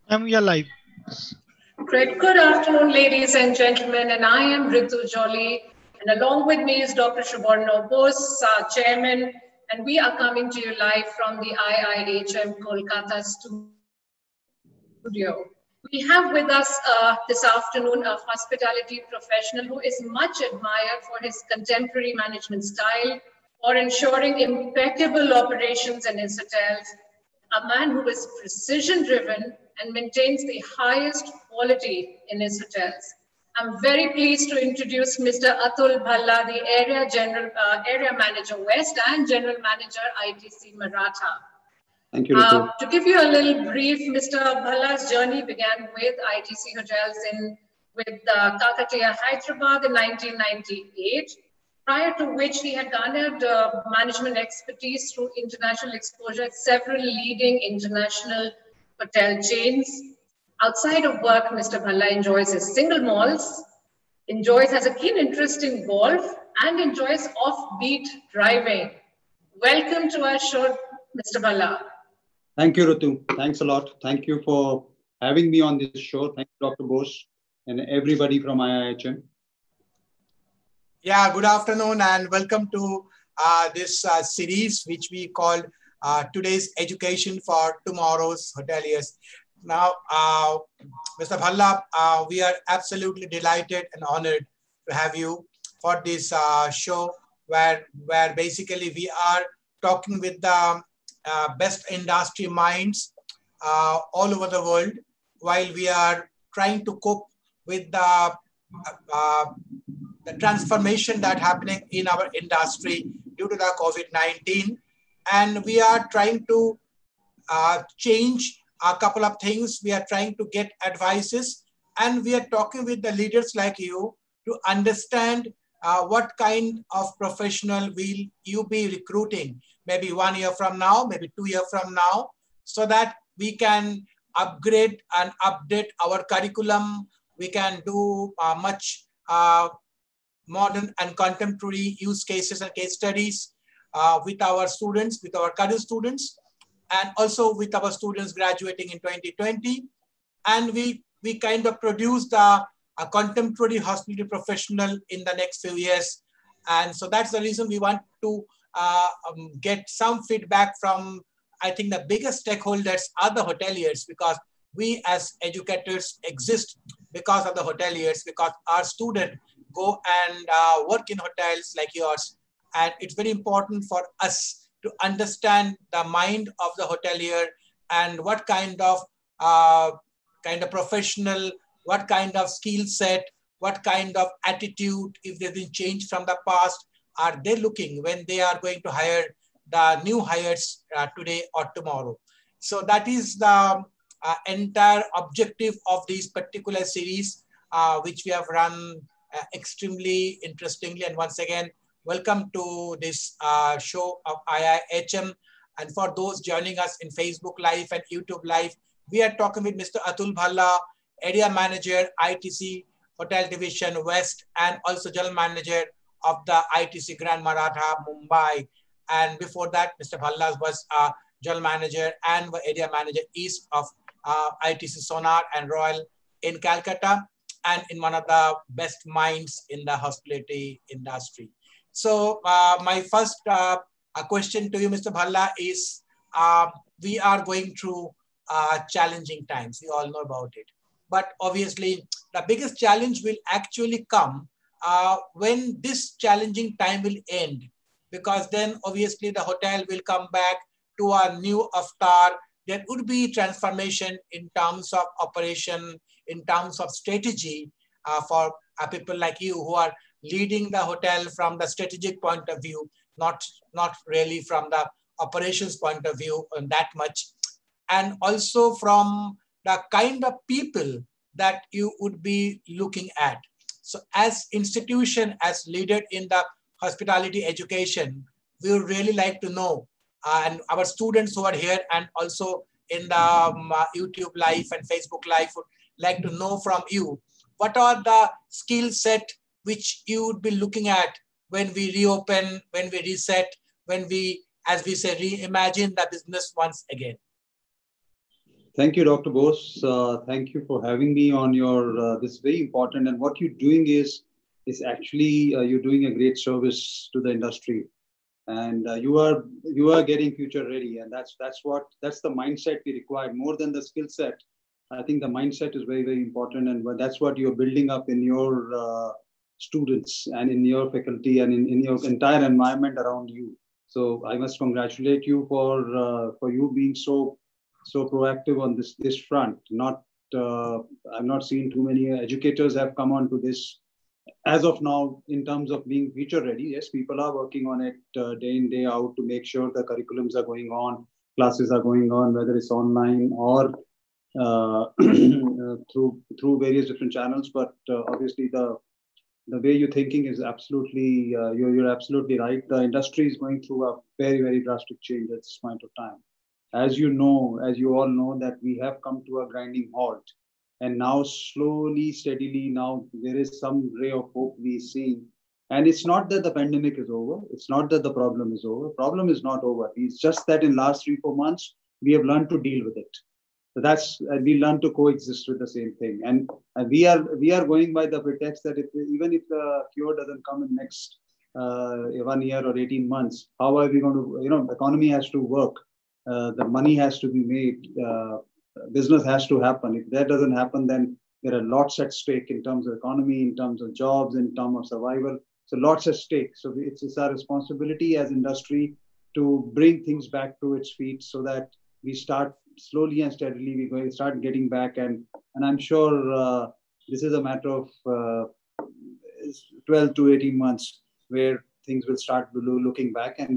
You're live. Great. Good afternoon, ladies and gentlemen, and I am Ritu Jolly, and along with me is Dr. Suborno Bose, Chairman, and we are coming to you live from the IIHM Kolkata studio. We have with us this afternoon a hospitality professional who is much admired for his contemporary management style, for ensuring impeccable operations in his hotels, a man who is precision driven and maintains the highest quality in his hotels. I'm very pleased to introduce Mr. Atul Bhalla, the Area Manager West and General Manager ITC Maratha. Thank you, Ritu. To give you a little brief, Mr. Bhalla's journey began with ITC Hotels with Kakatiya, Hyderabad in 1998, prior to which he had garnered management expertise through international exposure at several leading international hotel chains. Outside of work, Mr. Bhalla enjoys his single malls, has a keen interest in golf, and enjoys offbeat driving. Welcome to our show, Mr. Bhalla. Thank you, Ritu. Thanks a lot. Thank you for having me on this show. Thank you, Dr. Bose, and everybody from IIHM. Yeah, good afternoon and welcome to this series which we called Today's Education for Tomorrow's Hoteliers. Now, Mr. Bhalla, we are absolutely delighted and honored to have you for this show where basically we are talking with the best industry minds all over the world while we are trying to cope with the transformation that's happening in our industry due to the COVID-19. And we are trying to change a couple of things. We are trying to get advices, and we are talking with the leaders like you to understand what kind of professional will you be recruiting, maybe 1 year from now, maybe 2 years from now, so that we can upgrade and update our curriculum. We can do much modern and contemporary use cases and case studies with our students, with our current students, and also with our students graduating in 2020. And we kind of produced a contemporary hospitality professional in the next few years. And so that's the reason we want to get some feedback from, I think, the biggest stakeholders are the hoteliers, because we as educators exist because of the hoteliers, because our students go and work in hotels like yours. And it's very important for us to understand the mind of the hotelier and what kind of professional, what kind of skill set, what kind of attitude, if they've been changed from the past, are they looking when they are going to hire the new hires today or tomorrow. So that is the entire objective of this particular series, which we have run extremely interestingly. And once again, welcome to this show of IIHM. And for those joining us in Facebook Live and YouTube Live, we are talking with Mr. Atul Bhalla, Area Manager, ITC Hotel Division West, and also General Manager of the ITC Grand Maratha, Mumbai. And before that, Mr. Bhalla was General Manager and Area Manager East of ITC Sonar and Royal in Calcutta, and in one of the best minds in the hospitality industry. So my first question to you, Mr. Bhalla, is we are going through challenging times. We all know about it. But obviously, the biggest challenge will actually come when this challenging time will end, because then obviously the hotel will come back to a new avatar. There would be transformation in terms of operation, in terms of strategy for people like you who are leading the hotel from the strategic point of view, not really from the operations point of view that much. And also from the kind of people that you would be looking at. So as institution, as leader in the hospitality education, we would really like to know, and our students who are here and also in the YouTube Live and Facebook Live would like to know from you, what are the skill set which you would be looking at when we reopen, when we reset, when we, as we say, reimagine the business once again? Thank you, Dr. Bose. Thank you for having me on your this very important, and what you're doing is actually you're doing a great service to the industry, and you are getting future ready, and that's the mindset we require more than the skill set. I think the mindset is very, very important, and that's what you're building up in your students and in your faculty and in your entire environment around you. So I must congratulate you for you being so proactive on this front. Not I've not seen too many educators have come on to this as of now in terms of being future ready. Yes, people are working on it day in day out to make sure the curriculums are going on, classes are going on, whether it's online or through various different channels. But obviously the way you're thinking is absolutely you're absolutely right. The industry is going through a very, very drastic change at this point of time. As you know, as you all know, that we have come to a grinding halt, and now slowly, steadily, now there is some ray of hope we see. And it's not that the pandemic is over. It's not that the problem is over. Problem is not over. It's just that in last 3-4 months we have learned to deal with it. So that's we learn to coexist with the same thing, and we are going by the pretext that even if the cure doesn't come in next 1 year or 18 months, how are we going to? The economy has to work, the money has to be made, business has to happen. If that doesn't happen, then there are lots at stake in terms of economy, in terms of jobs, in terms of survival. So lots at stake. So it's our responsibility as industry to bring things back to its feet so that we start slowly and steadily, we're going to start getting back. And I'm sure this is a matter of 12 to 18 months where things will start looking back, and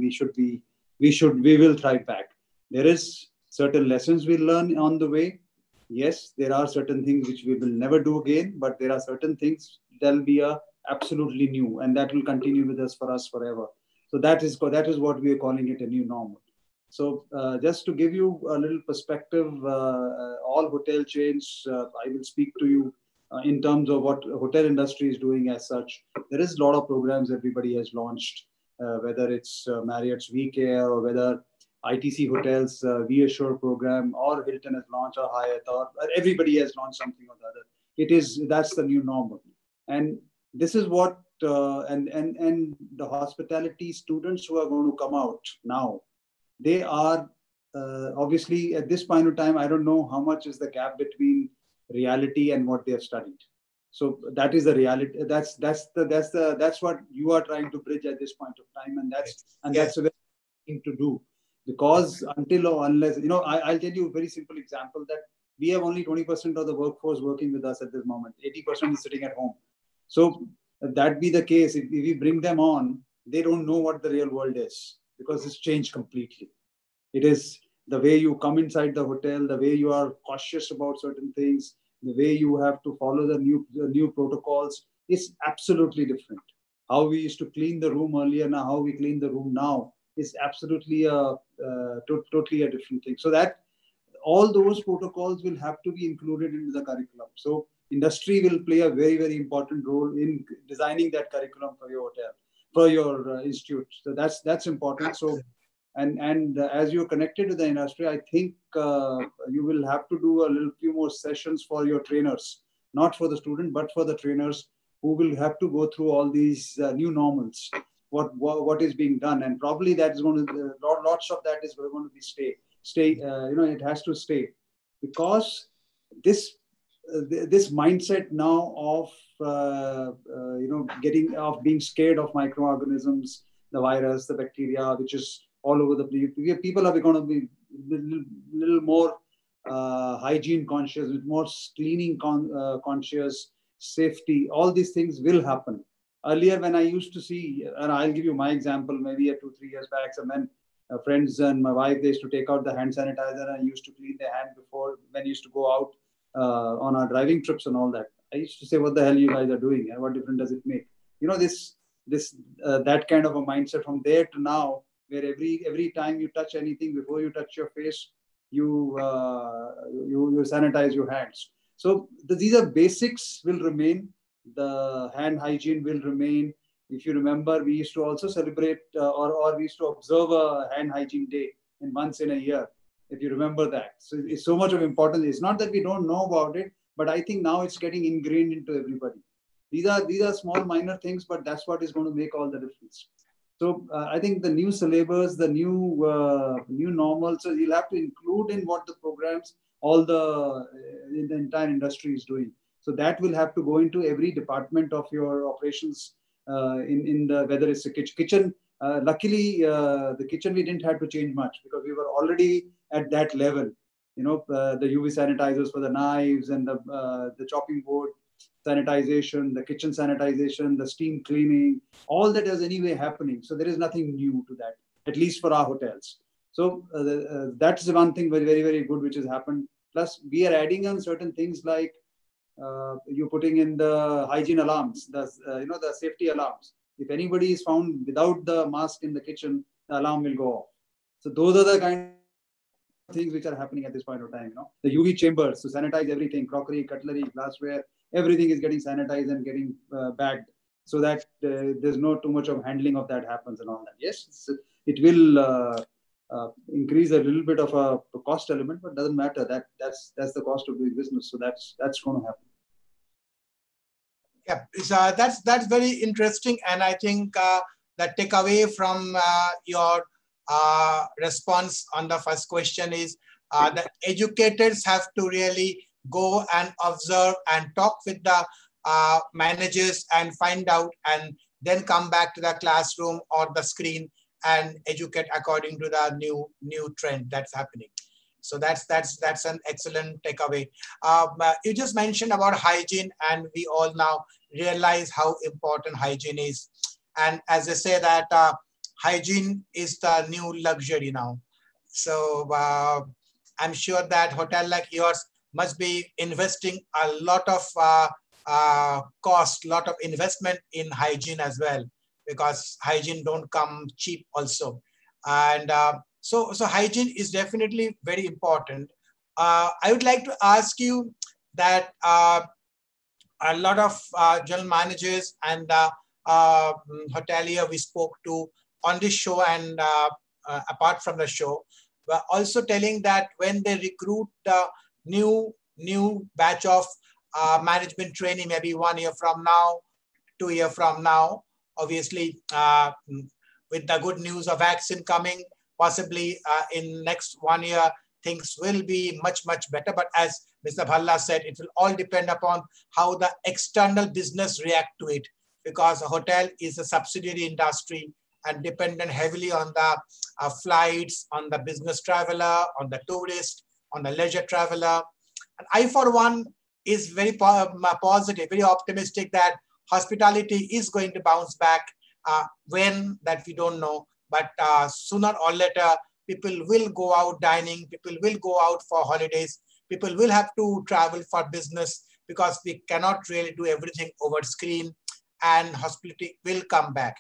we will thrive back. There is certain lessons we learn on the way. Yes, there are certain things which we will never do again, but there are certain things that will be absolutely new, and that will continue with us forever. So that is what we are calling it, a new normal. So just to give you a little perspective, all hotel chains, I will speak to you in terms of what hotel industry is doing as such. There is a lot of programs everybody has launched, whether it's Marriott's WeCare or whether ITC Hotels VAssure program, or Hilton has launched, or Hyatt, or everybody has launched something or the other. That's the new normal, and this is what and the hospitality students who are going to come out now, they are obviously at this point of time, I don't know how much is the gap between reality and what they have studied. So that is the reality. That's what you are trying to bridge at this point of time, and that's a very thing to do. Because until or unless, I'll tell you a very simple example that we have only 20% of the workforce working with us at this moment. 80% is sitting at home. So if that be the case, if we bring them on, they don't know what the real world is, because it's changed completely. It is the way you come inside the hotel, the way you are cautious about certain things, the way you have to follow the new protocols is absolutely different. How we used to clean the room earlier and how we clean the room now is absolutely totally a different thing. So that all those protocols will have to be included into the curriculum. So industry will play a very, very important role in designing that curriculum for your hotel, for your institute. So that's important. So and as you're connected to the industry, I think you will have to do a few more sessions for your trainers, not for the student, but for the trainers who will have to go through all these new normals. What is being done, and probably that is going to lots of that is going to be stay. It has to stay, because this mindset now of being scared of microorganisms, the virus, the bacteria, which is all over the place. People are going to be little more hygiene conscious, with more cleaning conscious, safety. All these things will happen. Earlier, when I used to see, and I'll give you my example, maybe 2-3 years back, some friends and my wife, they used to take out the hand sanitizer and used to clean their hand before when used to go out on our driving trips and all that. I used to say, what the hell you guys are doing, and what difference does it make? That kind of a mindset from there to now, where every time you touch anything, before you touch your face, you sanitize your hands. So these are basics will remain. The hand hygiene will remain. If you remember, we used to also celebrate or we used to observe a hand hygiene day once in a year. if you remember that. So it's so much of importance. It's not that we don't know about it, but I think now it's getting ingrained into everybody. These are small, minor things, but that's what is going to make all the difference. So I think the new syllabus, the new normal, so you'll have to include in what the programs, all the entire industry is doing. So that will have to go into every department of your operations, in the, whether it's a kitchen. Luckily, the kitchen, we didn't have to change much because we were already at that level. You know, the UV sanitizers for the knives and the chopping board sanitization, the kitchen sanitization, the steam cleaning, all that is anyway happening. So there is nothing new to that, at least for our hotels. So that's the one thing very, very, very good which has happened. Plus, we are adding on certain things like you're putting in the hygiene alarms, the safety alarms. If anybody is found without the mask in the kitchen, the alarm will go off. So those are the kind of things which are happening at this point of time. You know, the UV chambers to sanitize everything, crockery, cutlery, glassware, everything is getting sanitized and getting bagged, so that there's no too much of handling of that happens and all that. Yes, it will increase a little bit of a cost element, but doesn't matter. That's the cost of doing business. So that's going to happen. Yeah, that's very interesting, and I think the takeaway from your response on the first question is that educators have to really go and observe and talk with the managers and find out, and then come back to the classroom or the screen and educate according to the new trend that's happening. So that's an excellent takeaway. You just mentioned about hygiene, and we all now realize how important hygiene is. And as they say that hygiene is the new luxury now. So I'm sure that hotel like yours must be investing a lot of cost, lot of investment in hygiene as well, because hygiene don't come cheap also. And so hygiene is definitely very important. I would like to ask you that a lot of general managers and hotelier we spoke to on this show and apart from the show were also telling that when they recruit the new batch of management training, maybe 1 year from now, 2 years from now, obviously with the good news of vaccine coming, possibly in next 1 year, things will be much better. But as Mr. Bhalla said, it will all depend upon how the external business react to it, because a hotel is a subsidiary industry and dependent heavily on the flights, on the business traveler, on the tourist, on the leisure traveler. And I, for one, is very positive, very optimistic that hospitality is going to bounce back. When, that we don't know, but sooner or later, people will go out dining, people will go out for holidays, people will have to travel for business, because we cannot really do everything over screen, and hospitality will come back.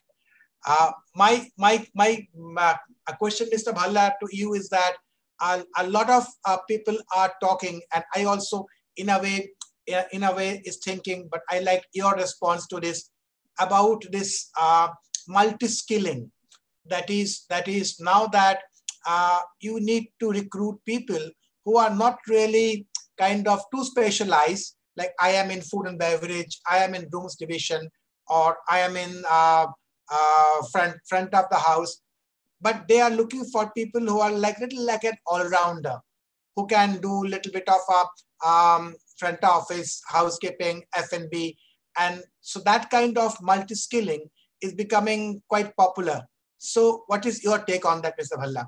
My question, Mr. Bhalla, to you is that a lot of people are talking, and I also in a way is thinking, but I like your response to this, about this multi-skilling. That is now that you need to recruit people who are not really kind of too specialized, like I am in food and beverage, I am in rooms division, or I am in front of the house, but they are looking for people who are like little like an all-rounder, who can do a little bit of front office, housekeeping, F&B. And so that kind of multi-skilling is becoming quite popular. So what is your take on that, Mr. Bhalla?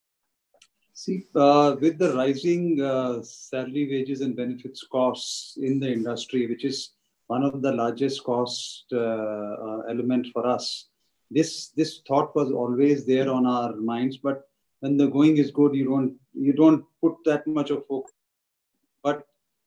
See, with the rising salary, wages and benefits costs in the industry, which is one of the largest cost element for us, this thought was always there on our minds. But when the going is good, you don't put that much of focus. But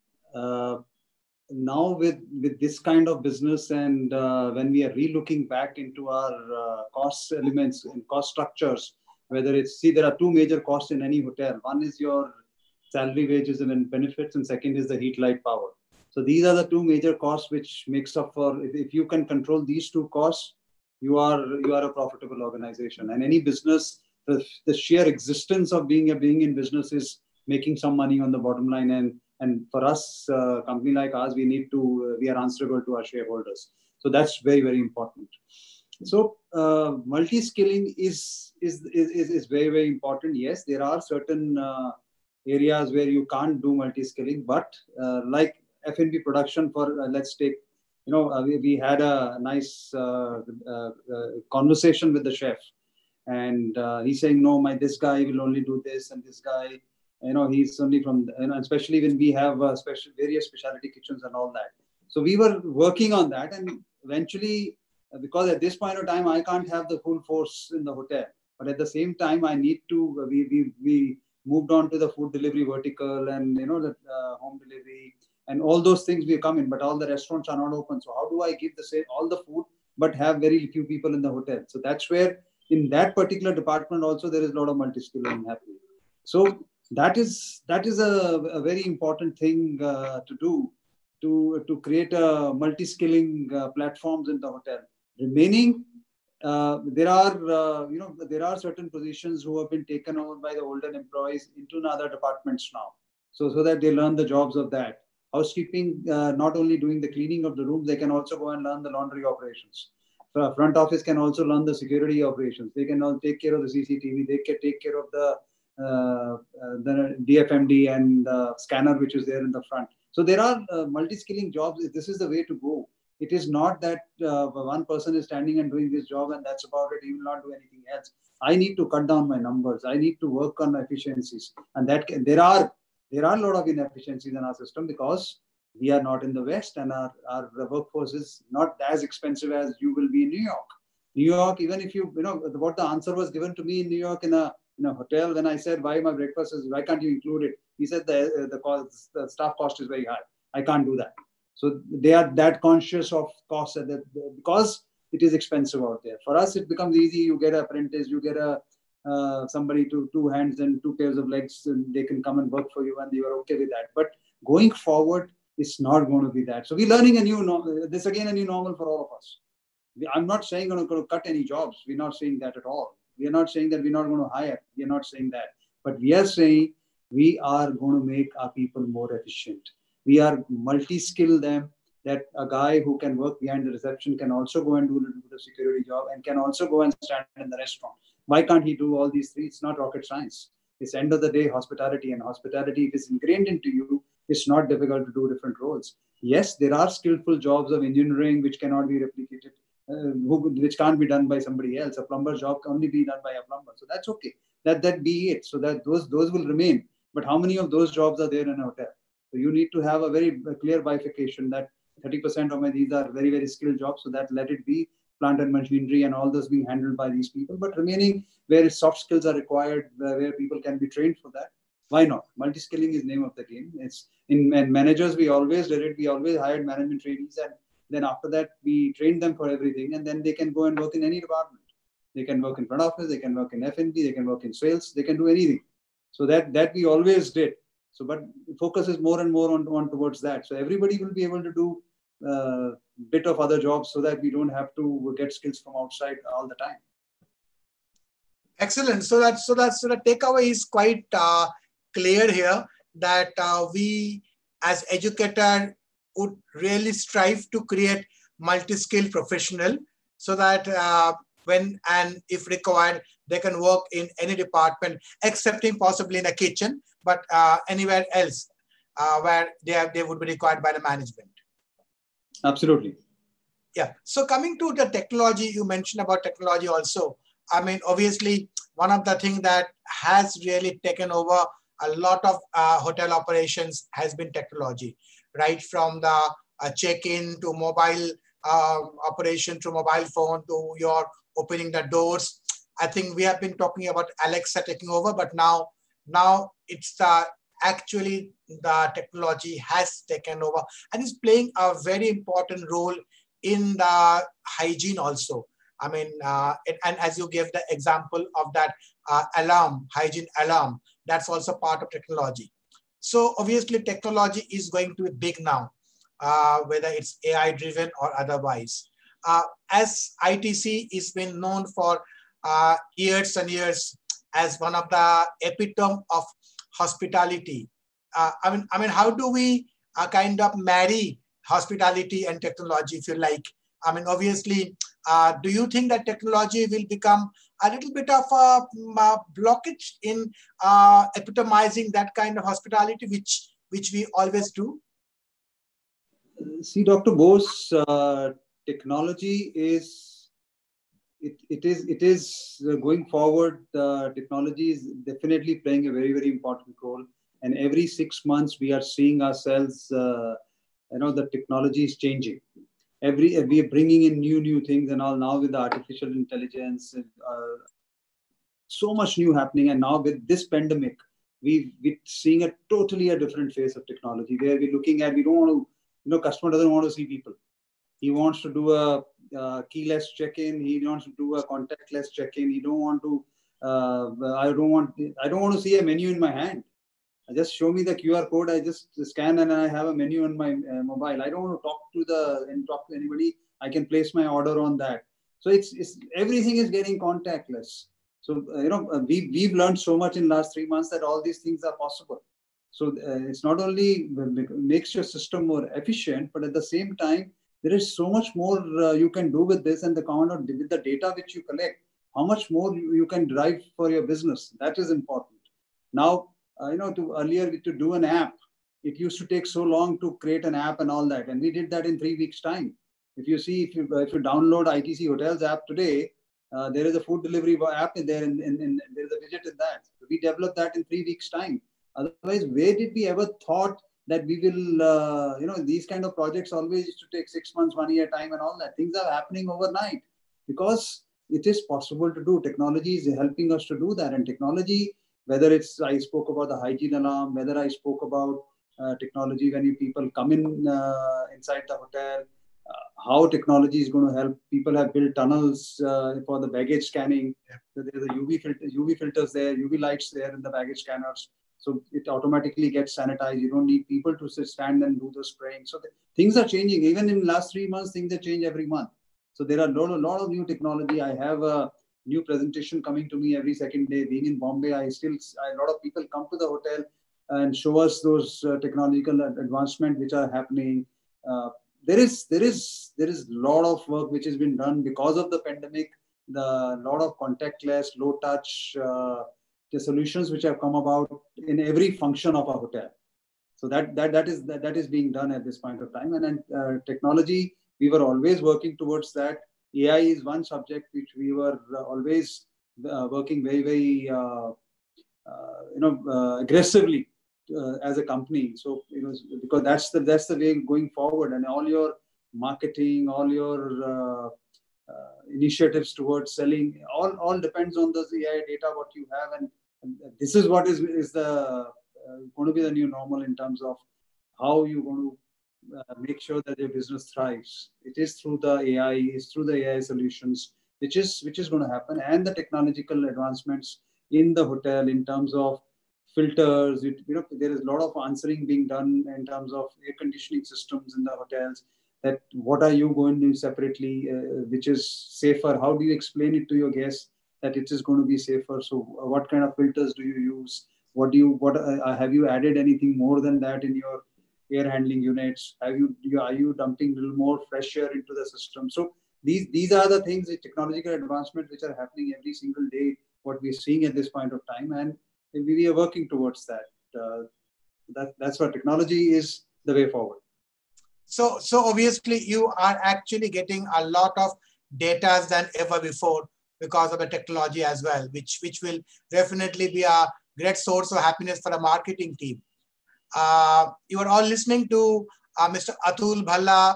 now with this kind of business, and when we are re-looking back into our cost elements and cost structures, whether it's, see, there are two major costs in any hotel. One is your salary, wages and benefits, and second is the heat, light, power. So these are the two major costs which makes up for, if you can control these two costs, you are a profitable organization. And any business the sheer existence of being in business is making some money on the bottom line. And for us, a company like ours, we are answerable to our shareholders. So that's very, very important. So multi-skilling is very, very important. Yes, there are certain areas where you can't do multi-skilling, but like F&B production, for let's take, we had a nice conversation with the chef, and he's saying, no, this guy will only do this, and this guy, he's only from, especially when we have various specialty kitchens and all that. So we were working on that, and eventually, because at this point of time, I can't have the full force in the hotel, but at the same time, I need to, we moved on to the food delivery vertical, and, the home delivery, and all those things we come in, but all the restaurants are not open. So how do I give all the food, but have very few people in the hotel? So that's where, in that particular department also, there is a lot of multi-skilling happening. So that is a very important thing to do, to create a multi-skilling platforms in the hotel. Remaining, there are certain positions who have been taken over by the older employees into other departments now, so that they learn the jobs of that. Housekeeping, not only doing the cleaning of the rooms, they can also go and learn the laundry operations. Front office can also learn the security operations. They can all take care of the CCTV. They can take care of the DFMD and the scanner, which is there in the front. So there are multi-skilling jobs. This is the way to go. It is not that one person is standing and doing this job and that's about it. He will not do anything else. I need to cut down my numbers. I need to work on efficiencies. And there are a lot of inefficiencies in our system because we are not in the West, and our workforce is not as expensive as you will be in New York. New York, even if what the answer was given to me in New York in a hotel, when I said why my breakfast is, why can't you include it? He said the staff cost is very high. I can't do that. So they are that conscious of cost because it is expensive out there. For us, it becomes easy. You get an apprentice, you get somebody to 2 hands and 2 pairs of legs, and they can come and work for you, and you are okay with that. But going forward, it's not going to be that. So we're learning a new normal. This again a new normal for all of us. I'm not saying we're going to cut any jobs. We're not saying that at all. We are not saying that we're not going to hire. We are not saying that. But we are saying we are going to make our people more efficient. We are multi-skill them, that a guy who can work behind the reception can also go and do a little bit of security job and can also go and stand in the restaurant. Why can't he do all these three? It's not rocket science. It's end of the day hospitality, and hospitality, if it's ingrained into you, it's not difficult to do different roles. Yes, there are skillful jobs of engineering which cannot be replicated, which can't be done by somebody else. A plumber's job can only be done by a plumber. So that's okay. That be it. So that those will remain. But how many of those jobs are there in a hotel? So you need to have a very clear bifurcation that 30% of these are very, very skilled jobs. So that let it be plant and machinery and all those being handled by these people. But remaining where soft skills are required, where people can be trained for that, why not? Multi-skilling is the name of the game. It's in managers, we always did it. We always hired management trainees, and then after that, we trained them for everything, and then they can go and work in any department. They can work in front office, they can work in F&B, they can work in sales, they can do anything. So that we always did. So, but focus is more and more on towards that. So everybody will be able to do a bit of other jobs so that we don't have to get skills from outside all the time. Excellent. So the takeaway is quite clear here, that we as educators would really strive to create multi-skilled professional, so that when and if required, they can work in any department, excepting possibly in a kitchen, but anywhere else where they would be required by the management. Absolutely. Yeah. So coming to the technology, you mentioned about technology also. I mean, obviously, one of the things that has really taken over a lot of hotel operations has been technology, right? From the check-in to mobile operation, to mobile phone, to your opening the doors. I think we have been talking about Alexa taking over, but now it's actually the technology has taken over and is playing a very important role in the hygiene also. I mean, and as you gave the example of that hygiene alarm, that's also part of technology. So obviously technology is going to be big now, whether it's AI driven or otherwise. As ITC is been known for years and years as one of the epitome of hospitality. I mean, how do we kind of marry hospitality and technology, if you like? I mean, obviously, do you think that technology will become a little bit of a blockage in epitomizing that kind of hospitality, which we always do? See, Dr. Bose, technology is, it is going forward. Technology is definitely playing a very, very important role. And every 6 months, we are seeing ourselves, the technology is changing. We are bringing in new things and all. Now with the artificial intelligence, so much new happening. And now with this pandemic, we're seeing a totally different phase of technology where we're looking at, we don't want to, customer doesn't want to see people. He wants to do a keyless check-in. He wants to do a contactless check-in. He don't want to, I don't want to see a menu in my hand. Just show me the QR code. I just scan and I have a menu on my mobile. I don't want to talk to anybody. I can place my order on that. So it's everything is getting contactless. So we've learned so much in the last 3 months that all these things are possible. So it's not only makes your system more efficient, but at the same time there is so much more you can do with this, and with the data which you collect, how much more you can drive for your business. That is important. Now. To do an app, it used to take so long to create an app and all that, and we did that in 3 weeks' time. If you download ITC Hotels app today, there is a food delivery app in there, and there is a widget in that. We developed that in 3 weeks' time. Otherwise, where did we ever thought that we will, these kind of projects always used to take 6 months, 1 year time and all that. Things are happening overnight because it is possible to do. Technology is helping us to do that, and technology. Whether I spoke about the hygiene alarm, whether I spoke about technology when people come in inside the hotel, how technology is going to help. People have built tunnels for the baggage scanning. So there's a UV filters there, UV lights there in the baggage scanners. So it automatically gets sanitized. You don't need people to stand and do the spraying. So things are changing. Even in the last 3 months, things have changed every month. So there are a lot of new technology. I have a new presentation coming to me every second day. Being in Bombay, a lot of people come to the hotel and show us those technological advancements which are happening. There is a lot of work which has been done because of the pandemic. The lot of contactless, low touch, the solutions which have come about in every function of a hotel. So that is being done at this point of time. And then technology, we were always working towards that. AI is one subject which we were always working very, very, aggressively as a company. So, because that's the way going forward, and all your marketing, all your initiatives towards selling, all depends on the AI data, what you have. And this is what is going to be the new normal in terms of how you're going to make sure that your business thrives. It is through the AI, it's through the AI solutions, which is going to happen, and the technological advancements in the hotel in terms of filters. There is a lot of answering being done in terms of air conditioning systems in the hotels. That what are you going to do separately, which is safer? How do you explain it to your guests that it is going to be safer? So, what kind of filters do you use? Have you added anything more than that in your air handling units? Are you dumping a little more fresh air into the system? So these are the things, the technological advancements which are happening every single day, what we're seeing at this point of time, and we are working towards that. That's what technology is, the way forward. So obviously you are actually getting a lot of data than ever before because of the technology as well, which will definitely be a great source of happiness for the marketing team. You are all listening to Mr. Atul Bhalla,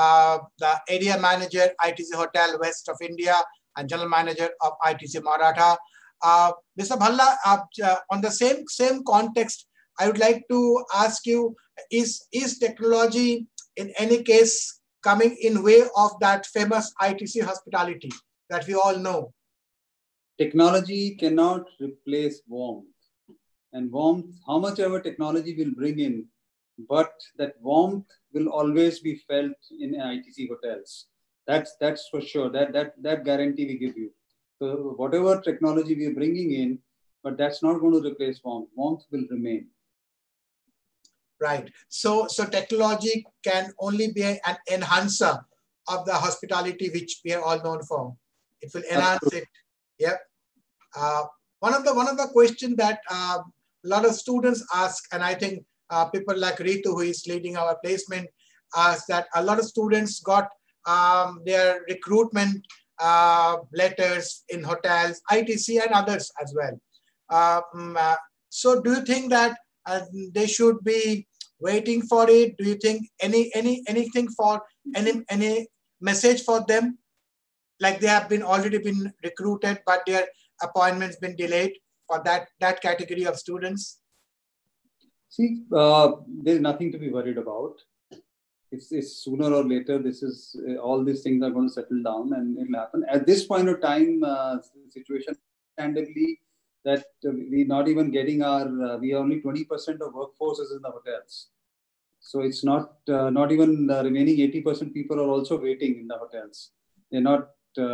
the area manager, ITC Hotel West of India, and general manager of ITC Maratha. Mr. Bhalla, on the same context, I would like to ask you, is technology in any case coming in way of that famous ITC hospitality that we all know? Technology cannot replace warmth. And warmth, how much ever technology will bring in, but that warmth will always be felt in ITC hotels. That's for sure. That guarantee we give you. So whatever technology we are bringing in, but that's not going to replace warmth. Warmth will remain. Right. So technology can only be an enhancer of the hospitality which we are all known for. It will enhance it. Yep. One of the questions that a lot of students ask, and I think people like Ritu, who is leading our placement, ask that a lot of students got their recruitment letters in hotels, ITC, and others as well. So do you think that they should be waiting for it? Do you think anything for any message for them, like they have already been recruited but their appointments been delayed for that category of students? See, there's nothing to be worried about. It's sooner or later, this is all these things are going to settle down and it'll happen. At this point of time, the situation, understandably, that we're not even getting we are only 20% of workforce is in the hotels. So it's not even the remaining 80% people are also waiting in the hotels. They're not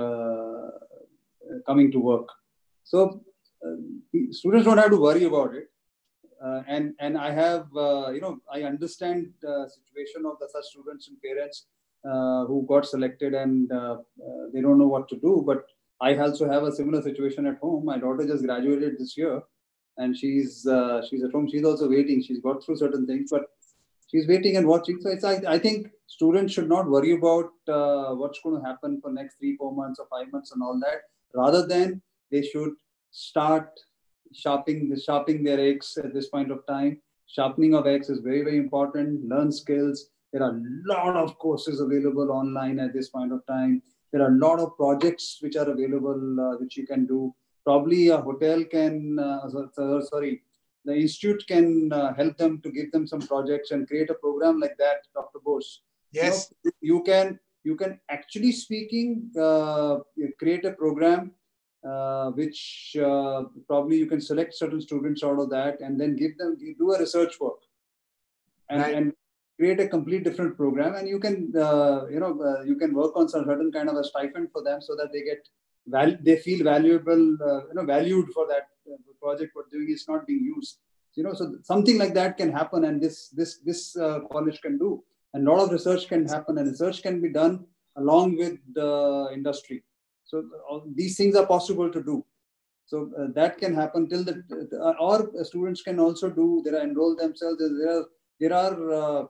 coming to work. So students don't have to worry about it. And I have, I understand the situation of such students and parents who got selected and they don't know what to do. But I also have a similar situation at home. My daughter just graduated this year and she's at home. She's also waiting. She's got through certain things, but she's waiting and watching. So I think students should not worry about what's going to happen for next 3-4 months or 5 months and all that. Rather than they should start sharpening their eggs at this point of time. Sharpening of eggs is very, very important. Learn skills. There are a lot of courses available online at this point of time. There are a lot of projects which are available, which you can do. Probably a hotel can, the institute can help them to give them some projects and create a program like that, Dr. Bose. Yes. You can actually speaking, create a program which probably you can select certain students out of that and then do a research work and create a complete different program. And you can, you can work on some certain kind of a stipend for them so that they feel valuable, valued for that project. What doing is not being used, so something like that can happen. And this college can do, and a lot of research can happen, and research can be done along with the industry. So these things are possible to do. So that can happen till or students can also enroll themselves. There are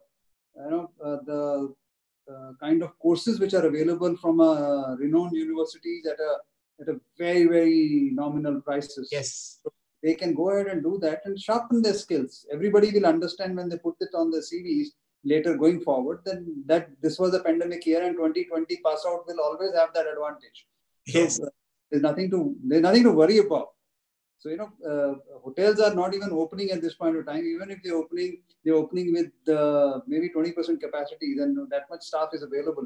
the kind of courses which are available from renowned universities at a very, very nominal prices. Yes. So they can go ahead and do that and sharpen their skills. Everybody will understand when they put it on their CVs later going forward, then that this was a pandemic year and 2020 pass out will always have that advantage. Yes. So there's nothing to worry about. So hotels are not even opening at this point of time. Even if they're opening with maybe 20% capacity, then that much staff is available.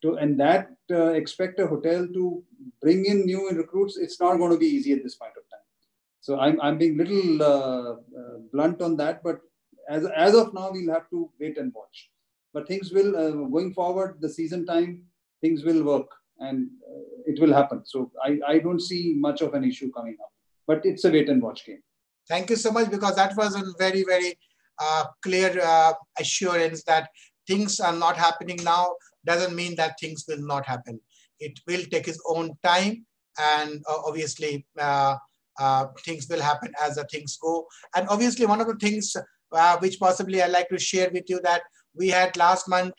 Expect a hotel to bring in new recruits. It's not going to be easy at this point of time. So I'm being little blunt on that, but as of now, we'll have to wait and watch. But things will going forward. The season time, things will work. And it will happen. So I don't see much of an issue coming up. But it's a wait and watch game. Thank you so much, because that was a very, very clear assurance that things are not happening now doesn't mean that things will not happen. It will take its own time, and obviously things will happen as the things go. And obviously one of the things which possibly I'd like to share with you, that we had last month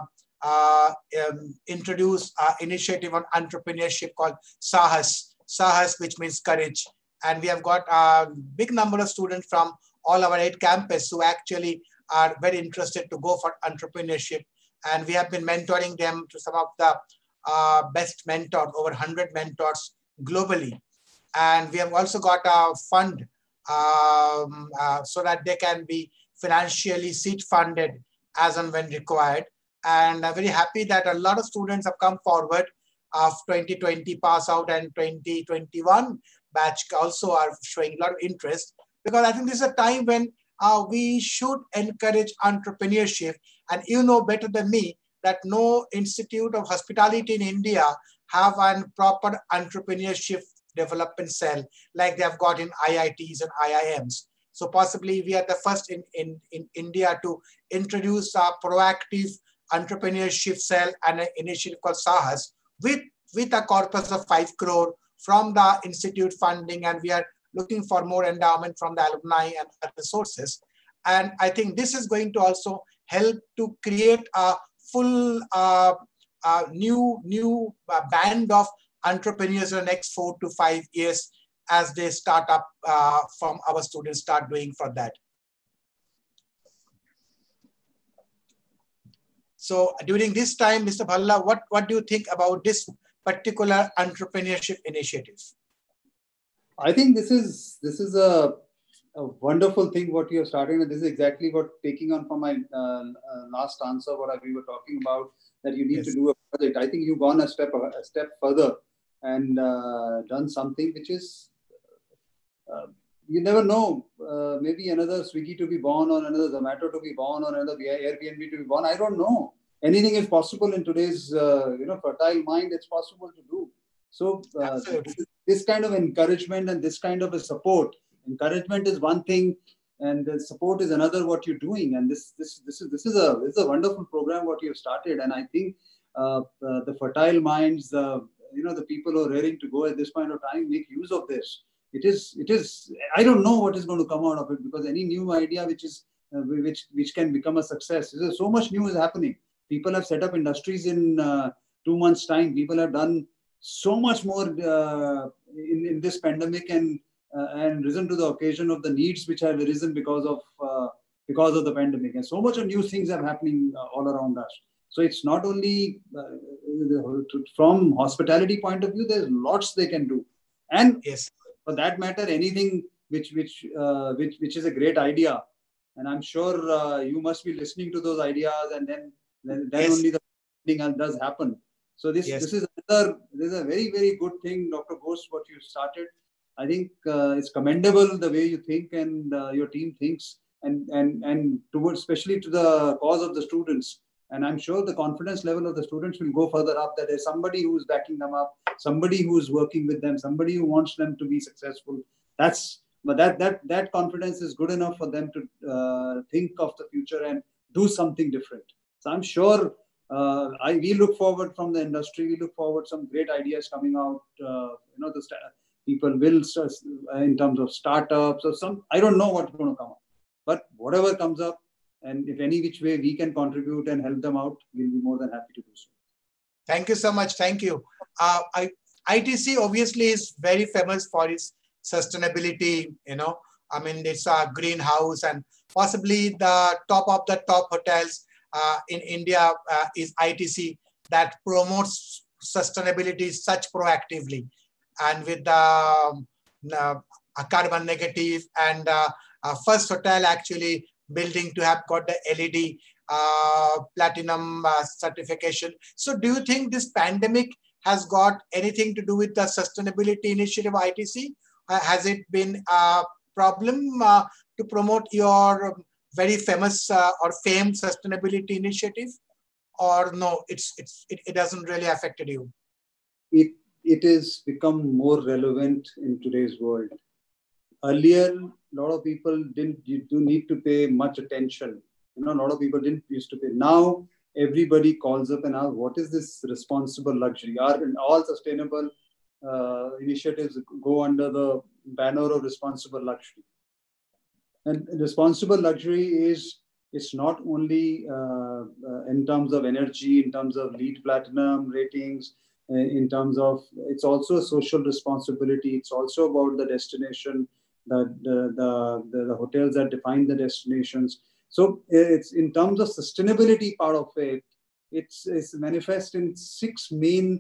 introduced an initiative on entrepreneurship called Sahas, which means courage. And we have got a big number of students from all our 8 campuses who actually are very interested to go for entrepreneurship. And we have been mentoring them to some of the best mentors, over 100 mentors globally. And we have also got a fund so that they can be financially seed funded as and when required. And I'm very happy that a lot of students have come forward of 2020 pass out and 2021 batch also are showing a lot of interest, because I think this is a time when we should encourage entrepreneurship. And you know better than me that no institute of hospitality in India have a proper entrepreneurship development cell like they have got in IITs and IIMs. So possibly we are the first in India to introduce a proactive entrepreneurship cell and an initiative called Sahas with a corpus of 5 crore from the institute funding, and we are looking for more endowment from the alumni and other sources. And I think this is going to also help to create a full new band of entrepreneurs in the next 4 to 5 years as they start up from our students start doing for that. So during this time, Mr. Bhalla, what do you think about this particular entrepreneurship initiative? I think this is a wonderful thing what you have started, and this is exactly what, taking on from my last answer, what we were talking about, that you need to do a project. I think you've gone a step further and done something which is, you never know, maybe another Swiggy to be born, or another Zomato to be born, or another Airbnb to be born. I don't know. Anything is possible in today's fertile mind. It's possible to do. So this kind of encouragement and this kind of a support. Encouragement is one thing, and the support is another. What you're doing, and this is a wonderful program what you have started. And I think the fertile minds, the people who are raring to go at this point of time, make use of this. It is. I don't know what is going to come out of it, because any new idea which can become a success. So much new is happening. People have set up industries in 2 months' time. People have done so much more in this pandemic and risen to the occasion of the needs which have arisen because of the pandemic. And so much of new things are happening all around us. So it's not only from hospitality point of view. There's lots they can do, and for that matter, anything which is a great idea. And I'm sure you must be listening to those ideas, and then only the thing does happen. So this is a very, very good thing, Dr. Bose, what you started. I think it's commendable the way you think and your team thinks, and towards, especially to the cause of the students. And I'm sure the confidence level of the students will go further up, that there's somebody who's backing them up, somebody who's working with them, somebody who wants them to be successful. But that confidence is good enough for them to think of the future and do something different. So I'm sure we look forward from the industry. We look forward some great ideas coming out. People will, in terms of startups or I don't know what's going to come up, but whatever comes up, and if any which way we can contribute and help them out, we'll be more than happy to do so. Thank you so much. Thank you. ITC obviously is very famous for its sustainability. I mean, it's a greenhouse, and possibly the top of the top hotels in India is ITC, that promotes sustainability such proactively, and with the carbon negative, and first hotel actually building to have got the LED platinum certification. So do you think this pandemic has got anything to do with the sustainability initiative ITC? Has it been a problem to promote your very famous or famed sustainability initiative, or no, it doesn't really affected you? It has become more relevant in today's world. Earlier, a lot of people didn't need to pay much attention. A lot of people didn't used to pay. Now, everybody calls up and asks, what is this responsible luxury? All sustainable initiatives go under the banner of responsible luxury. And responsible luxury it's not only in terms of energy, in terms of LEED Platinum ratings, in terms of, it's also a social responsibility. It's also about the destination, the hotels that define the destinations. So it's in terms of sustainability part of it, it's manifest in 6 main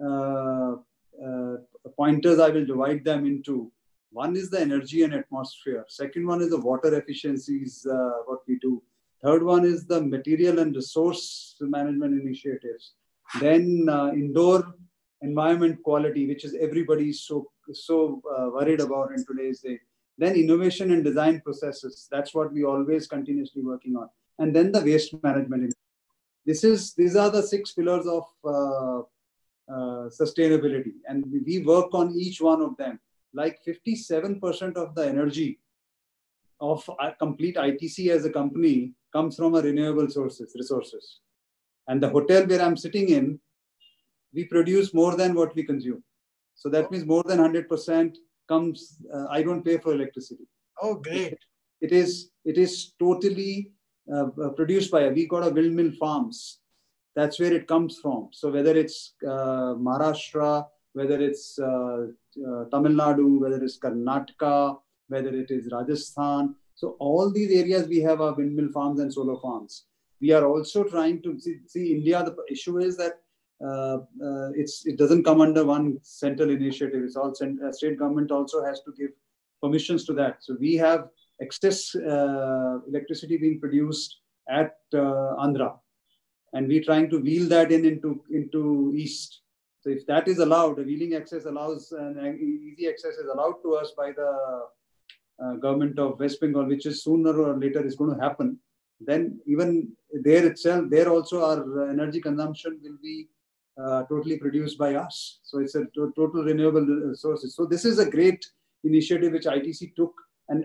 pointers. I will divide them into. One is the energy and atmosphere. Second one is the water efficiencies, what we do. Third one is the material and resource management initiatives. Then indoor environment quality, which is everybody so worried about in today's day. Then innovation and design processes. That's what we always continuously working on. And then the waste management. These are the 6 pillars of sustainability, and we work on each one of them. Like 57% of the energy of complete ITC as a company comes from a renewable resources. And the hotel where I'm sitting in, we produce more than what we consume. So that means more than 100% comes, I don't pay for electricity. Oh, great. It is totally produced by, we got a windmill farms. That's where it comes from. So whether it's Maharashtra, whether it's Tamil Nadu, whether it's Karnataka, whether it is Rajasthan. So all these areas we have our windmill farms and solar farms. We are also trying to see India. The issue is that it doesn't come under one central initiative. It's all state government also has to give permissions to that. So we have excess electricity being produced at Andhra, and we're trying to wheel that into East. So if that is allowed, a wheeling access allows, and easy access is allowed to us by the government of West Bengal, which is sooner or later is going to happen, then even there itself, there also our energy consumption will be totally produced by us. So it's a total renewable sources. So this is a great initiative which ITC took, and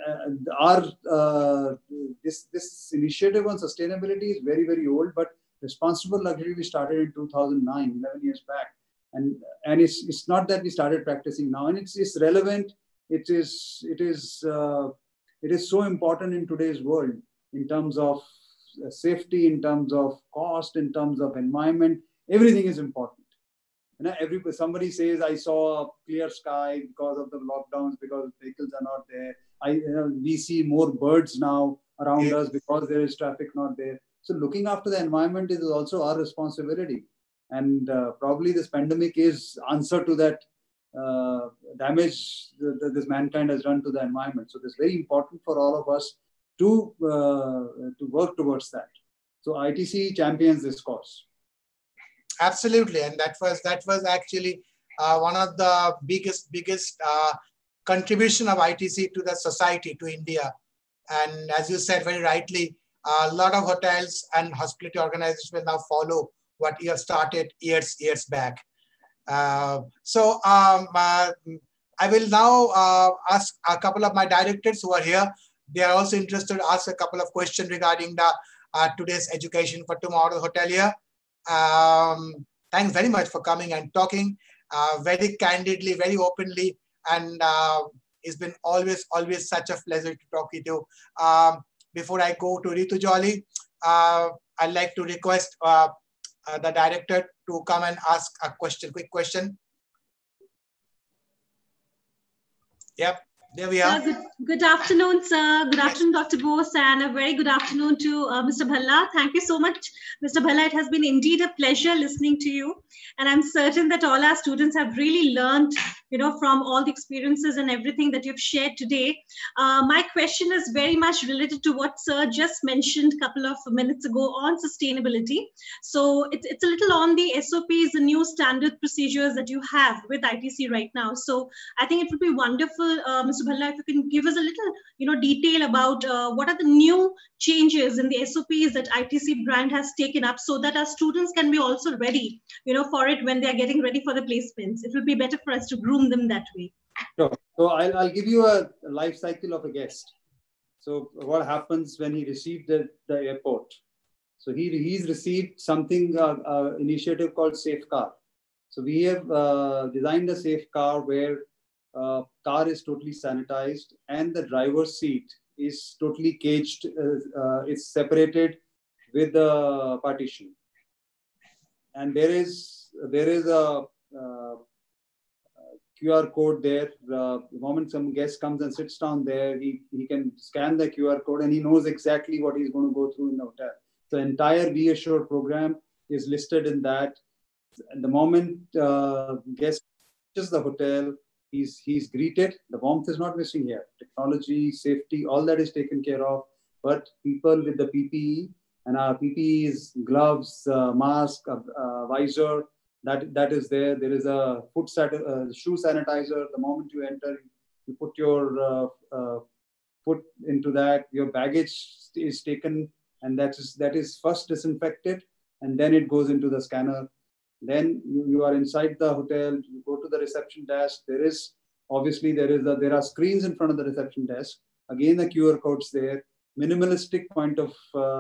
this initiative on sustainability is very, very old, but responsible luxury we started in 2009, 11 years back. And it's not that we started practicing now, and it's relevant. It is so important in today's world in terms of safety, in terms of cost, in terms of environment. Everything is important. You know, somebody says, I saw a clear sky because of the lockdowns, because vehicles are not there. We see more birds now around us because there is traffic not there. So looking after the environment is also our responsibility. And probably this pandemic is answer to that damage that this mankind has done to the environment. So it's very important for all of us to work towards that. So ITC champions this cause. Absolutely, and that was actually one of the biggest contribution of ITC to the society, to India. And as you said very rightly, a lot of hotels and hospitality organizations will now follow what you have started years back. So I will now ask a couple of my directors who are here. They are also interested to ask a couple of questions regarding the today's Education for Tomorrow hotelier. Thanks very much for coming and talking very candidly, very openly, and it's been always such a pleasure to talk to you. Before I go to Ritu Jolly, I'd like to request the director to come and ask a quick question. Yep, there we are. Good afternoon, sir. Good afternoon, Dr. Bose, and a very good afternoon to Mr. Bhalla. Thank you so much, Mr. Bhalla. It has been indeed a pleasure listening to you. And I'm certain that all our students have really learned, from all the experiences and everything that you've shared today. My question is very much related to what sir just mentioned a couple of minutes ago on sustainability. So it's a little on the SOPs, the new standard procedures that you have with ITC right now. So I think it would be wonderful, Mr. Bhalla, if you can give us a little, detail about what are the new changes in the SOPs that ITC brand has taken up, so that our students can be also ready, for it when they are getting ready for the placements. It will be better for us to groom them that way. Sure. So I'll give you a life cycle of a guest. So what happens when he received the airport? So he's received something, initiative called Safe Car. So we have designed a safe car where car is totally sanitized and the driver's seat is totally caged. It's separated with the partition, and there is a QR code there. The moment some guest comes and sits down there, he can scan the QR code and he knows exactly what he's going to go through in the hotel. The entire Be Assured program is listed in that. And the moment guest reaches the hotel, he's greeted. The warmth is not missing here. Technology, safety, all that is taken care of. But people with the PPE, and our PPE is gloves, mask, visor, that is there. There is a shoe sanitizer. The moment you enter, you put your foot into that. Your baggage is taken, and that is first disinfected, and then it goes into the scanner. Then you are inside the hotel, you go to the reception desk. There are screens in front of the reception desk. Again, the QR codes there, minimalistic point of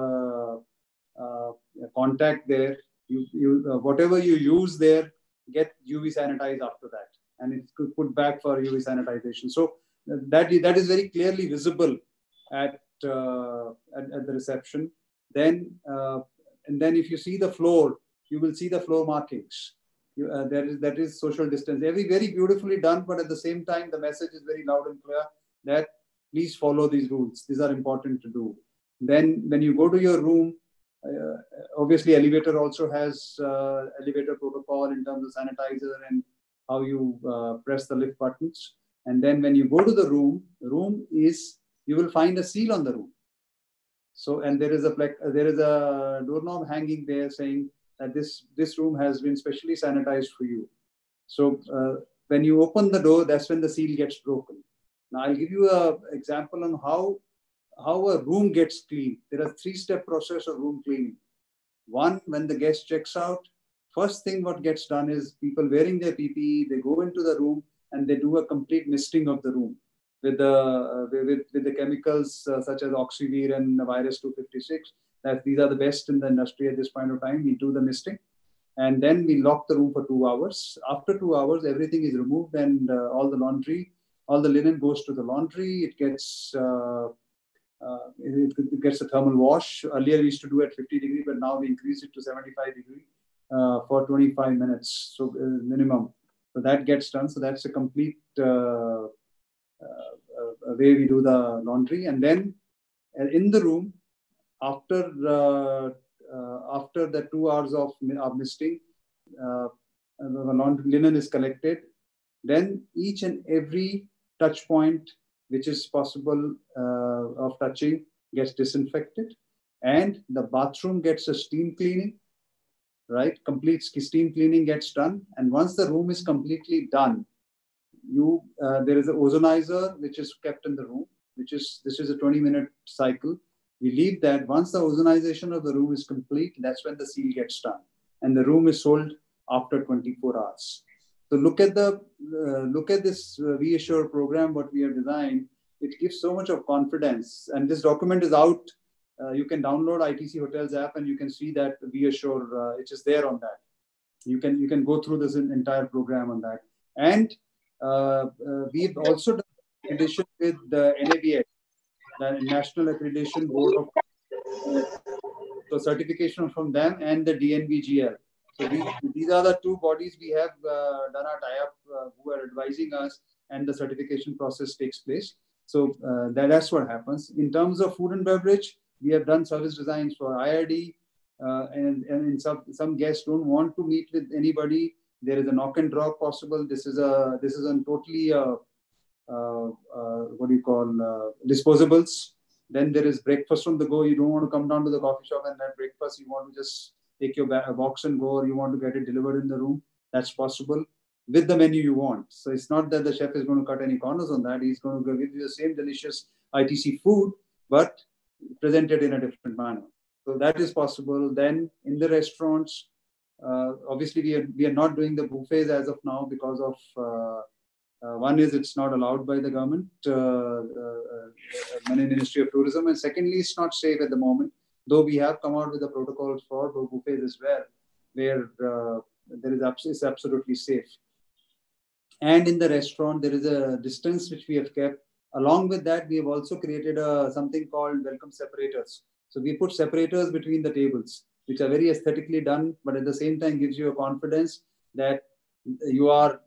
contact there. Whatever you use there, get UV sanitized after that, and it's put back for UV sanitization. So that is very clearly visible at the reception. Then and then if you see the floor, you will see the floor markings. That is social distance. Very beautifully done, but at the same time, the message is very loud and clear that please follow these rules. These are important to do. Then when you go to your room, obviously elevator also has elevator protocol in terms of sanitizer and how you press the lift buttons. And then when you go to the room, you will find a seal on the room. So, and there is a doorknob hanging there saying that this room has been specially sanitized for you. So when you open the door, that's when the seal gets broken. Now I'll give you an example on how a room gets cleaned. There are 3-step process of room cleaning. One, when the guest checks out, first thing what gets done is people wearing their PPE, they go into the room and they do a complete misting of the room with the chemicals such as Oxivir and Virus 256. These are the best in the industry at this point of time. We do the misting, and then we lock the room for 2 hours. After 2 hours, everything is removed, and all the linen goes to the laundry. It gets it gets a thermal wash. Earlier we used to do it at 50 degrees, but now we increase it to 75 degrees for 25 minutes, so minimum. So that gets done. So that's a complete way we do the laundry. And then in the room, after the 2 hours of misting, the linen is collected. Then each and every touch point which is possible of touching gets disinfected, and the bathroom gets a steam cleaning, right? Complete steam cleaning gets done. And once the room is completely done, there is an ozonizer which is kept in the room, this is a 20-minute cycle. We leave that. Once the ozonization of the room is complete, that's when the seal gets done, and the room is sold after 24 hours. So look at this VAssure program, what we have designed. It gives so much of confidence, and this document is out. You can download ITC Hotels app, and you can see that VAssure. It is there on that. You can go through this entire program on that. And we've also done accreditation with the NABH, the National Accreditation Board of certification from them, and the DNVGL. So these are the 2 bodies we have done our tie-up who are advising us, and the certification process takes place. So that's what happens. In terms of food and beverage, we have done service designs for IRD, and some guests don't want to meet with anybody. There is a knock and drop possible. This is a totally disposables. Then there is breakfast on the go. You don't want to come down to the coffee shop and have breakfast. You want to just take your box and go, or you want to get it delivered in the room. That's possible with the menu you want. So it's not that the chef is going to cut any corners on that. He's going to give you the same delicious ITC food, but presented in a different manner. So that is possible. Then in the restaurants, obviously we are not doing the buffets as of now because of one is it's not allowed by the government, Ministry of Tourism, and secondly it's not safe at the moment. Though we have come out with the protocols for buffets as well, where it's absolutely safe. And in the restaurant, there is a distance which we have kept. Along with that, we have also created something called welcome separators. So we put separators between the tables, which are very aesthetically done, but at the same time gives you a confidence that you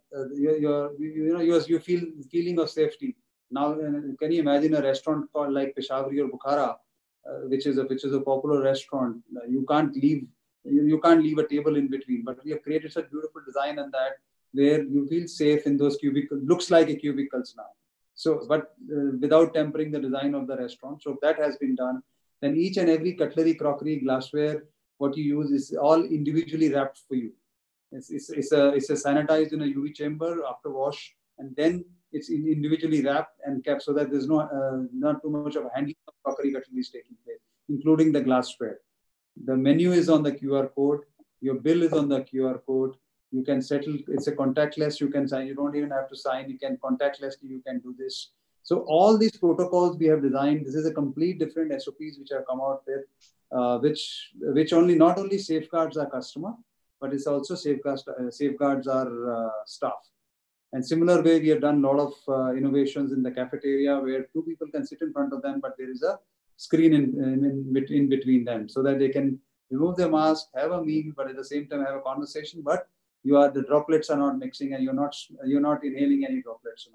feel feeling of safety. Now, can you imagine a restaurant called like Peshawari or Bukhara, which is a popular restaurant? You can't leave a table in between. But we have created such beautiful design on that, where you feel safe in those cubicles. Looks like a cubicles now. So, but without tempering the design of the restaurant. So that has been done. Then each and every cutlery, crockery, glassware, what you use is all individually wrapped for you. It's sanitized in a UV chamber after wash, and then it's individually wrapped and kept so that there's not too much of handling of crockery cutlery is taking place, including the glassware. The menu is on the QR code. Your bill is on the QR code. You can settle. It's a contactless. You can sign. You don't even have to sign. You can contactlessly. You can do this. So all these protocols we have designed. This is a complete different SOPs which have come out with, which not only safeguards our customer, but it's also safeguards our staff. And similar way, we have done a lot of innovations in the cafeteria where two people can sit in front of them, but there is a screen in between them so that they can remove their mask, have a meal, but at the same time have a conversation. But the droplets are not mixing, and you're not inhaling any droplets.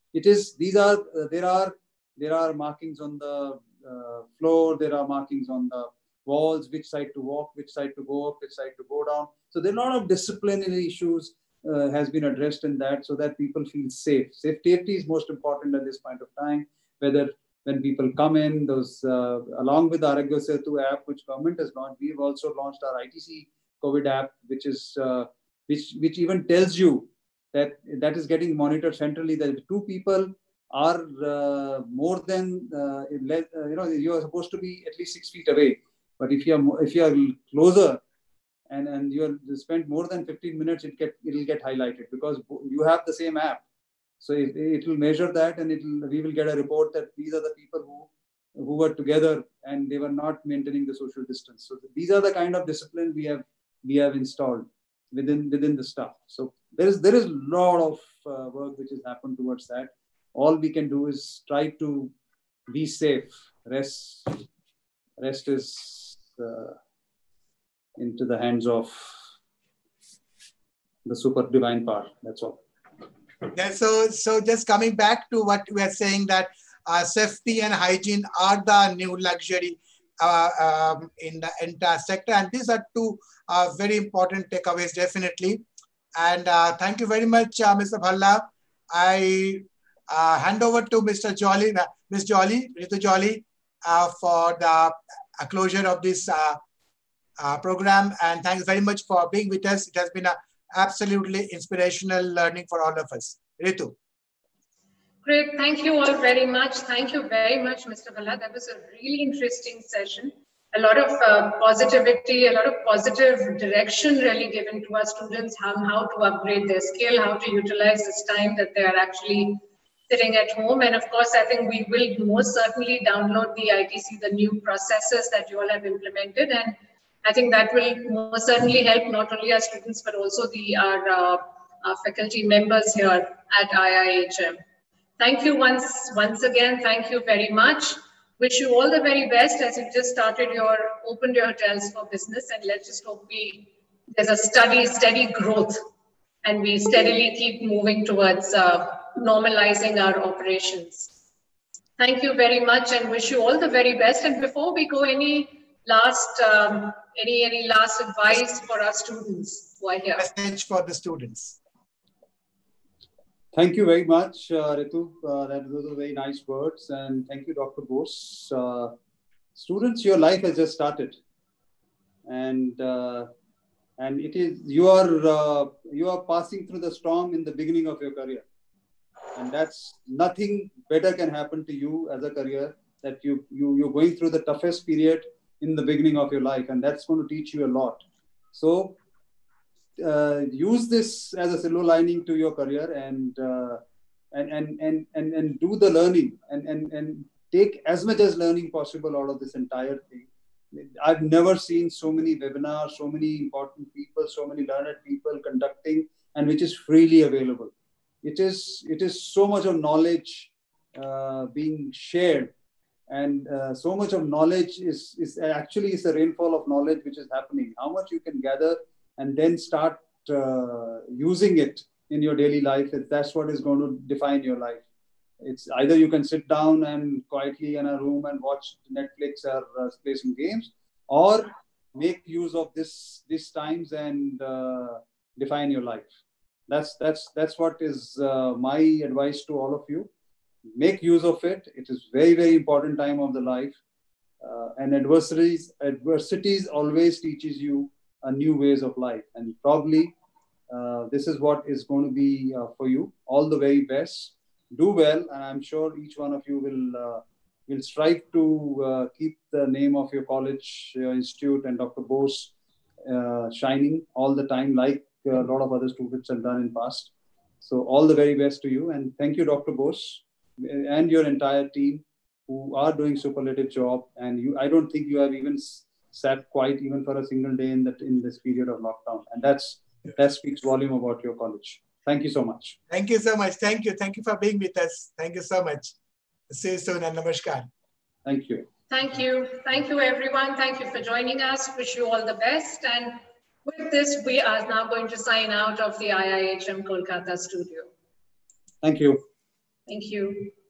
There are markings on the floor. There are markings on the walls, which side to walk, which side to go up, which side to go down. So there are a lot of disciplinary issues has been addressed in that, so that people feel safe. Safety is most important at this point of time. Whether when people come in, those along with the Arogya Setu app, which government has launched, we've also launched our ITC COVID app, which is which even tells you that is getting monitored centrally. That two people are more than you are supposed to be at least 6 feet away. But if you are closer and you spend more than 15 minutes, it'll get highlighted because you have the same app. So it will measure that, and we will get a report that these are the people who were together and they were not maintaining the social distance. So these are the kind of discipline we have installed within the staff. So there is a lot of work which has happened towards that. All we can do is try to be safe. Rest is into the hands of the super divine power. That's all. Yeah, so just coming back to what we are saying, that safety and hygiene are the new luxury in the entire sector, and these are two very important takeaways, definitely. And thank you very much, Mr. Bhalla. I hand over to Mr. Jolly, Ms. Jolly, Ritu Jolly, for the closure of this program. And thanks very much for being with us. It has been a absolutely inspirational learning for all of us. Ritu. Great. Thank you all very much. Thank you very much, Mr. Bhalla. That was a really interesting session. A lot of positivity, a lot of positive direction really given to our students, how to upgrade their skill, how to utilize this time that they are actually sitting at home. And of course, I think we will most certainly download the ITC, the new processes that you all have implemented. And I think that will most certainly help not only our students, but also our faculty members here at IIHM. Thank you once again. Thank you very much. Wish you all the very best as you just opened your hotels for business, and let's just hope there's a steady growth and we steadily keep moving towards normalizing our operations. Thank you very much and wish you all the very best. And before we go, any last advice for our students who are here? Message for the students. Thank you very much, Ritu. Those are very nice words, and thank you, Dr. Bose. Students, your life has just started, and it is you are passing through the storm in the beginning of your career, and that's nothing better can happen to you as a career, that you're going through the toughest period in the beginning of your life, and that's going to teach you a lot. So use this as a silver lining to your career, and do the learning and take as much as learning possible out of this entire thing. I've never seen so many webinars, so many important people, so many learned people conducting, and which is freely available. It is so much of knowledge being shared, and so much of knowledge is actually a rainfall of knowledge which is happening. How much you can gather and then start using it in your daily life, that's what is going to define your life. It's either you can sit down and quietly in a room and watch Netflix or play some games, or make use of these times and define your life. That's what is my advice to all of you. Make use of it. It is very, very important time of the life, and adversities always teaches you a new ways of life, and probably this is what is going to be for you. All the very best. Do well, and I'm sure each one of you will strive to keep the name of your college, your institute, and Dr. Bose shining all the time, like a lot of other students have done in past. So all the very best to you. And thank you, Dr. Bose, and your entire team who are doing superlative job. And I don't think you have even sat quiet even for a single day in this period of lockdown. And that speaks volume about your college. Thank you so much. Thank you so much. Thank you. Thank you for being with us. Thank you so much. See you soon and namaskar. Thank you. Thank you. Thank you, everyone. Thank you for joining us. Wish you all the best. And with this, we are now going to sign out of the IIHM Kolkata studio. Thank you. Thank you.